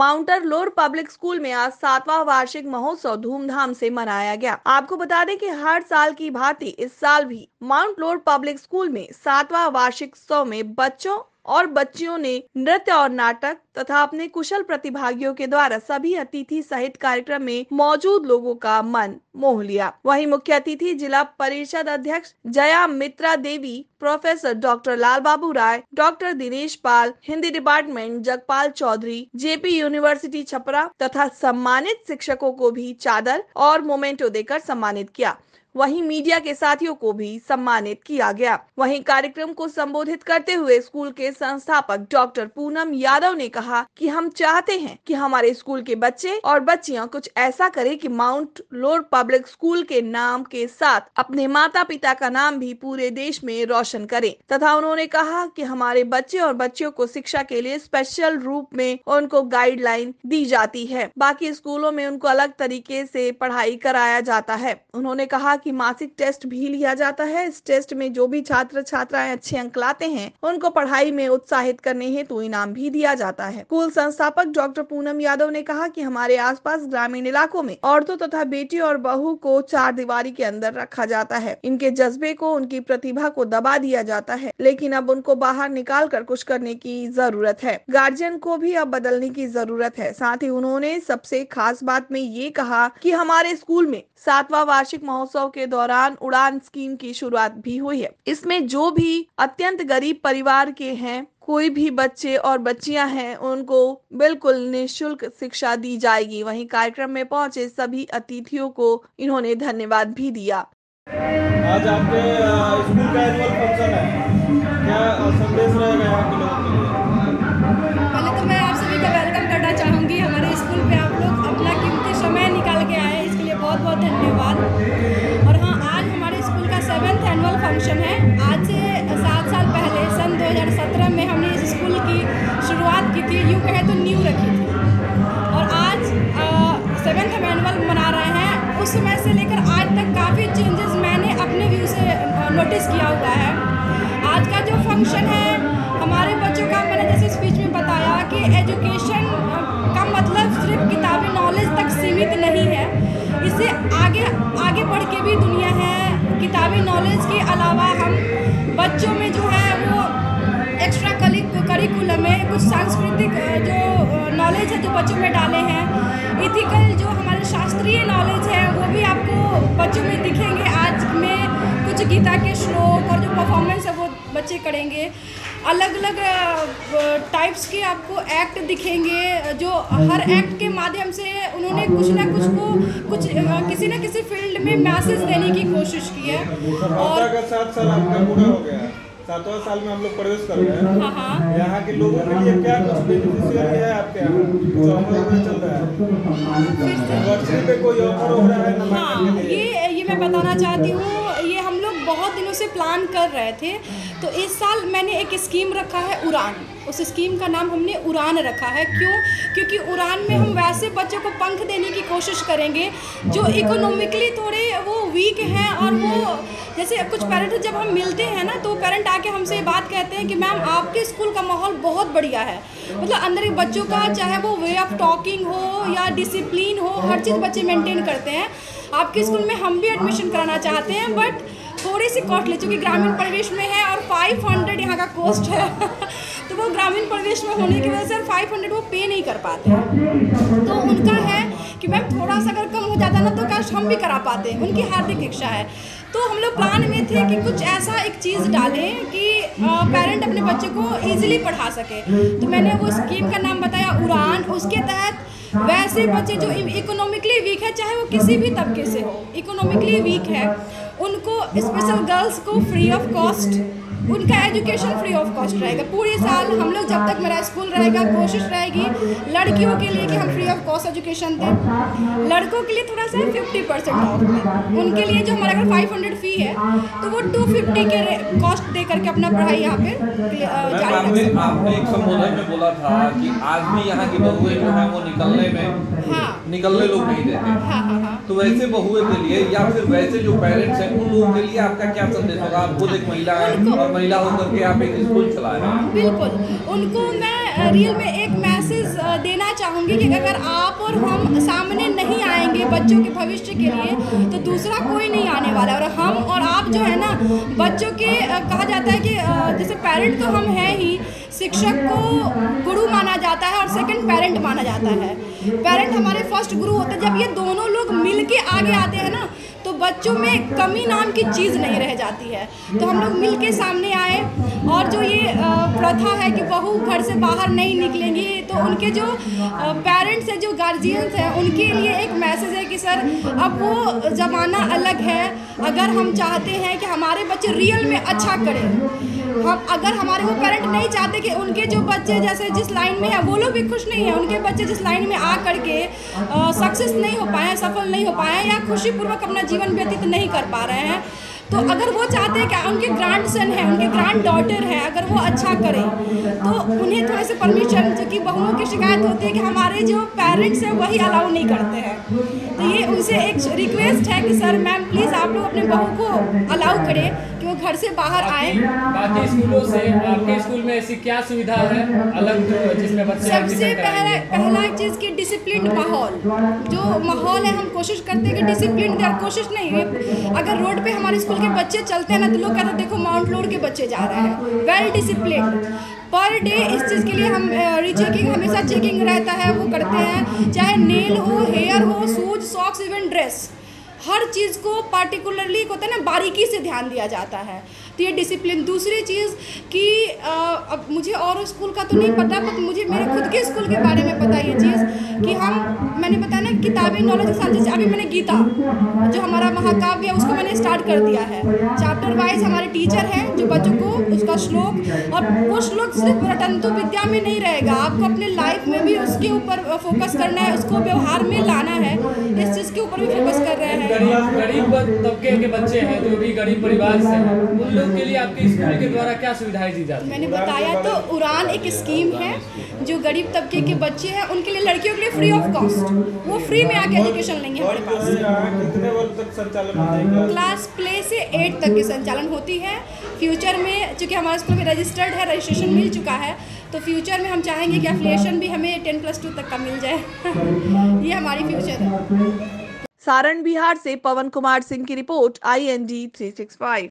Mount लोर public school में आज 7वां वार्षिक महोत्सव धूमधाम से मनाया गया। आपको बता दें कि हर साल की भांति इस साल भी माउंट लोर पब्लिक स्कूल में 7वां वार्षिक उत्सव में बच्चों और बच्चियों ने नृत्य और नाटक तथा अपने कुशल प्रतिभागियों के द्वारा सभी अतिथि सहित कार्यक्रम में मौजूद लोगों का मन मोह लिया। वहीं मुख्य अतिथि जिला परिषद अध्यक्ष Jaya Mitra Devi, professor doctor Lal Babu Rai, doctor Dinesh Pal, Hindi department Jagpal Chaudhary, JP university Chhapra तथा सम्मानित शिक्षकों को भी चादर और मोमेंटो देकर सम्मानित किया। वहीं मीडिया के साथियों को भी सम्मानित किया गया। वहीं कार्यक्रम को संबोधित करते हुए स्कूल के संस्थापक डॉक्टर पूनम यादव ने कहा कि हम चाहते हैं कि हमारे स्कूल के बच्चे और बच्चियां कुछ ऐसा करें कि माउंट लोर पब्लिक स्कूल के नाम के साथ अपने माता पिता का नाम भी पूरे देश में रोशन करें। तथा उन्होंने कहा कि हमारे बच्चे और बच्चियों को शिक्षा के लिए स्पेशल रूप में उनको गाइडलाइन दी जाती है, बाकी स्कूलों में उनको अलग तरीके से पढ़ाई कराया जाता है। उन्होंने कहा कि मासिक टेस्ट भी लिया जाता है। इस टेस्ट में जो भी छात्र छात्राएं अच्छे अंक लाते हैं उनको पढ़ाई में उत्साहित करने हेतु इनाम भी दिया जाता है। स्कूल संस्थापक डॉक्टर पूनम यादव ने कहा कि हमारे आसपास ग्रामीण इलाकों में औरतों तथा बेटी और बहू को चार दीवारी के अंदर रखा जाता है। इनके जज्बे को, उनकी प्रतिभा को दबा दिया जाता है, लेकिन अब उनको बाहर निकाल कर कुछ करने की जरूरत है। गार्जियन को भी अब बदलने की जरूरत है। साथ ही उन्होंने सबसे खास बात में ये कहा कि हमारे स्कूल में 7वां वार्षिक महोत्सव के दौरान उड़ान स्कीम की शुरुआत भी हुई है। इसमें जो भी अत्यंत गरीब परिवार के हैं, कोई भी बच्चे और बच्चियां हैं, उनको बिल्कुल निःशुल्क शिक्षा दी जाएगी। वहीं कार्यक्रम में पहुंचे सभी अतिथियों को इन्होंने धन्यवाद भी दिया। आज आपके स्कूल का एनुअल फंक्शन है, क्या संदेश रहेगा यहाँ के लोगों के लिए? पहले तो मैं आप सभी का वेलकम करना चाहूँगी। हमारे स्कूल पे आप लोग अपना कीमती समय निकाल के आए, इसके लिए बहुत बहुत धन्यवाद। और हाँ, आज हमारे स्कूल का 7th एनुअल फंक्शन है। आज से 7 साल पहले सन 2017 में हमने इस स्कूल की शुरुआत की थी, यूँ कहे तो नींव रखी थी। और आज 7th एनुअल मना रहे हैं। उस समय से लेकर आज तक काफ़ी चेंजेस मैंने अपने व्यू से नोटिस किया हुआ है। आज का जो फंक्शन है हमारे बच्चों का, मैंने जैसे स्पीच में बताया कि एजुकेशन का मतलब सिर्फ किताबी नॉलेज तक सीमित नहीं है, इससे आगे आगे बढ़ के भी दुनिया है। किताबी नॉलेज के अलावा हम बच्चों में जो है वो एक्स्ट्रा करिकुलम में कुछ सांस्कृतिक जो नॉलेज है जो बच्चों में डाले हैं, इथिकल जो हमारे शास्त्रीय नॉलेज है वो भी आपको बच्चों में दिखेंगे। आज में कुछ गीता के श्लोक और जो परफॉर्मेंस है वो बच्चे करेंगे। अलग अलग टाइप्स के आपको एक्ट दिखेंगे, जो हर एक्ट के माध्यम से उन्होंने कुछ ना कुछ को कुछ किसी न किसी फील्ड में मैसेज देने की कोशिश की है। और 7 साल आपका पूरा हो गया, 7वां साल में हम लोग प्रवेश कर रहे हैं। हाँ, यहाँ के लोगों के लिए क्या कुछ बेनिफिशियल है आपके यहाँ? कुछ ऑफर चल रहा है? यूनिवर्सिटी पे कोई ऑफर हो रहा है? हाँ, ये मैं बताना चाहती हूँ। ये हम लोग बहुत दिनों से प्लान कर रहे थे, तो इस साल मैंने एक स्कीम रखा है उड़ान। उस स्कीम का नाम हमने उड़ान रखा है। क्यों? क्योंकि उड़ान में हम वैसे बच्चों को पंख देने की कोशिश करेंगे जो इकोनॉमिकली थोड़े वो वीक हैं। और वो जैसे कुछ पेरेंट्स जब हम मिलते हैं ना, तो पेरेंट आके हमसे ये बात कहते हैं कि मैम आपके स्कूल का माहौल बहुत बढ़िया है। मतलब अंदर एक बच्चों का, चाहे वो वे ऑफ टॉकिंग हो या डिसिप्लिन हो, हर चीज़ बच्चे मेंटेन करते हैं। आपके स्कूल में हम भी एडमिशन कराना चाहते हैं, बट थोड़ी सी कॉस्टली, चूँकि ग्रामीण परिवेश में है और 500 यहाँ का कॉस्ट है तो वो ग्रामीण परिवेश में होने की वजह से 500 वो पे नहीं कर पाते हैं। तो उनका है कि मैम थोड़ा सा अगर कम हो जाता ना तो काश हम भी करा पाते, उनकी हार्दिक इच्छा है। तो हम लोग प्लान में थे कि कुछ ऐसा एक चीज़ डालें कि पेरेंट अपने बच्चे को ईजिली पढ़ा सके। तो मैंने वो स्कीम का नाम बताया उड़ान। उसके तहत वैसे बच्चे जो इकोनॉमिकली वीक है, चाहे वो किसी भी तबके से हो, इकोनॉमिकली वीक है, उनको स्पेशल गर्ल्स को फ्री ऑफ कॉस्ट उनका एजुकेशन फ्री ऑफ कॉस्ट रहेगा पूरे साल। हम लोग जब तक मेरा स्कूल रहेगा, कोशिश रहेगी लड़कियों के लिए कि हम फ्री ऑफ कॉस्ट एजुकेशन दें। लड़कों के लिए थोड़ा सा 50% ऑफ दें। उनके लिए जो हमारा अगर 500 फ़ी है तो वो 250 के कॉस्ट दे करके अपना पढ़ाई यहाँ पे जारी। आपने एक संबोधन में बोला था कि आज भी यहाँ की बहुएं जो है वो निकलने लोग नहीं देते। हाँ। तो वैसे बहुएं के लिए या फिर वैसे जो पेरेंट्स हैं उन लोगों के लिए आपका क्या संदेश होगा? आप खुद एक महिला हैं और महिला होकर के आप एक स्कूल चला रहे हैं। बिल्कुल, उनको मैं मैं रियल में एक मैसेज देना चाहूँगी कि अगर आप और हम सामने नहीं आएंगे बच्चों के भविष्य के लिए, तो दूसरा कोई नहीं आने वाला है। और हम और आप जो है ना, बच्चों के कहा जाता है कि जैसे पेरेंट तो हम हैं ही, शिक्षक को गुरु माना जाता है और सेकंड पेरेंट माना जाता है। पेरेंट हमारे फर्स्ट गुरु होते हैं। जब ये दोनों लोग मिल के आगे आते हैं ना, तो बच्चों में कमी नाम की चीज़ नहीं रह जाती है। तो हम लोग मिल के सामने आए, और जो ये प्रथा है कि बहू घर से बाहर नहीं निकलेंगी, तो उनके जो पेरेंट्स हैं, जो गार्जियंस हैं, उनके लिए एक मैसेज है कि सर अब वो ज़माना अलग है। अगर हम चाहते हैं कि हमारे बच्चे रियल में अच्छा करें, हम अगर हमारे वो पेरेंट नहीं चाहते कि उनके जो बच्चे जैसे जिस लाइन में है वो लोग भी खुश नहीं है, उनके बच्चे जिस लाइन में आ करके सक्सेस नहीं हो पाए, सफल नहीं हो पाए, या खुशीपूर्वक अपना जीवन व्यतीत नहीं कर पा रहे हैं, तो अगर वो चाहते हैं कि उनके ग्रैंड सन है, उनके ग्रैंड डॉटर है, अगर वो अच्छा करें, तो उन्हें थोड़े से परमिशन, जो कि बहुओं की शिकायत होती है कि हमारे जो पेरेंट्स हैं वही अलाउ नहीं करते हैं, तो ये उनसे एक रिक्वेस्ट है कि सर मैम प्लीज़ आप लोग अपने बहू को अलाउ करें कि वो घर से बाहर आए। बाकी स्कूलों से आपके स्कूल में ऐसी क्या सुविधा है अलग जिसमें बच्चे सबसे पहला चीज़ की डिसिप्लिन माहौल, जो माहौल है हम कोशिश करते हैं कि डिसिप्लिन दें। कोशिश नहीं है, अगर रोड पे हमारे स्कूल के बच्चे चलते हैं ना, तो लोग कहते हैं देखो माउंट लोड के बच्चे जा रहे हैं। वेल डिसिप्लिन पर डे इस चीज़ के लिए हम रीचेकिंग, हमेशा चेकिंग रहता है, वो करते हैं, चाहे नेल हो, हेयर हो, शूज, सॉक्स, इवन ड्रेस, हर चीज़ को पार्टिकुलरली होता है ना, बारीकी से ध्यान दिया जाता है। तो ये डिसिप्लिन। दूसरी चीज़ कि अब मुझे और स्कूल का तो नहीं पता, बट मुझे मेरे खुद के स्कूल के बारे में पता ये चीज़ कि मैंने बताया ना किताबी नॉलेज के साथ, जैसे अभी मैंने गीता जो हमारा महाकाव्य है उसको मैंने स्टार्ट कर दिया है। चैप्टर वाइज हमारे टीचर हैं जो बच्चों को उसका श्लोक, और वो श्लोक सिर्फ रटंतु विद्या में नहीं रहेगा, आपको अपने लाइफ में भी उसके ऊपर फोकस करना है, उसको व्यवहार में लाना है, इस चीज़ के ऊपर भी फोकस कर रहे हैं। गरीब तबके के बच्चे हैं जो भी गरीब परिवार से हैं, उन लोगों के लिए आपके स्कूल के द्वारा क्या सुविधाएं दी जाती हैं? मैंने बताया तो उड़ान एक स्कीम है जो गरीब तबके के बच्चे हैं उनके लिए, लड़कियों के लिए फ्री ऑफ कॉस्ट, वो फ्री में आके एजुकेशन लेंगे हमारे पास। कितने वर्ग तक संचालन होता है? क्लास प्ले से 8 तक की संचालन होती है। फ्यूचर में चूँकि हमारे स्कूल में रजिस्टर्ड है, रजिस्ट्रेशन मिल चुका है, तो फ्यूचर में हम चाहेंगे कि एफिलिएशन भी हमें 10+2 तक का मिल जाए। ये हमारी फ्यूचर है। सारण बिहार से पवन कुमार सिंह की रिपोर्ट, IND 365।